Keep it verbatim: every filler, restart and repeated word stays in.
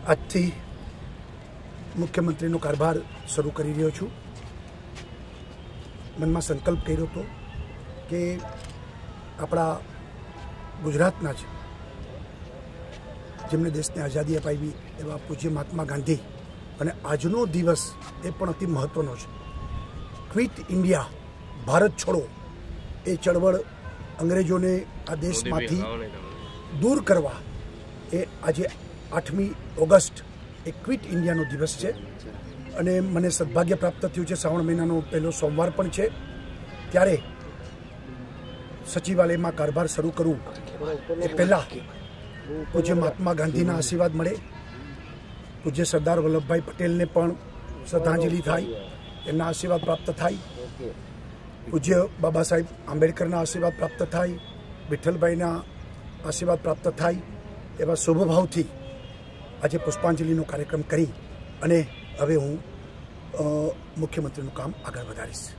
આજથી મુખ્યમંત્રીનો કારભાર શરૂ કરી રહ્યો છું। મનમાં સંકલ્પ કર્યો હતો કે આપણા ગુજરાતના જ જેમણે દેશને આઝાદી અપાવી એવા પૂજ્ય મહાત્મા ગાંધી અને આજનો દિવસ એ પણ અતિ મહત્ત્વનો છે। ક્વિટ ઇન્ડિયા, ભારત છોડો એ ચળવળ અંગ્રેજોને આ દેશમાંથી દૂર કરવા એ આજે આઠમી ઓગસ્ટ એ ક્વિટ ઇન્ડિયાનો દિવસ છે અને મને સદભાગ્ય પ્રાપ્ત થયું છે। શ્રાવણ મહિનાનો પહેલો સોમવાર પણ છે, ત્યારે સચિવાલયમાં કારભાર શરૂ કરવું એ પહેલાં પૂજ્ય મહાત્મા ગાંધીના આશીર્વાદ મળે, પૂજ્ય સરદાર વલ્લભભાઈ પટેલને પણ શ્રદ્ધાંજલિ થાય, એમના આશીર્વાદ પ્રાપ્ત થાય, પૂજ્ય બાબા સાહેબ આંબેડકરના આશીર્વાદ પ્રાપ્ત થાય, વિઠ્ઠલભાઈના આશીર્વાદ પ્રાપ્ત થાય એવા શુભભાવથી આજે પુષ્પાંજલિનો કાર્યક્રમ કરી અને હવે હું મુખ્યમંત્રીનું કામ આગળ વધારીશ।